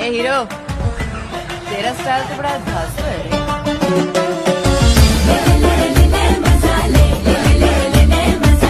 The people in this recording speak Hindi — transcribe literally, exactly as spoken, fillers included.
ए हीरो, तेरा स्टाइल तो बड़ा धांसू है रे।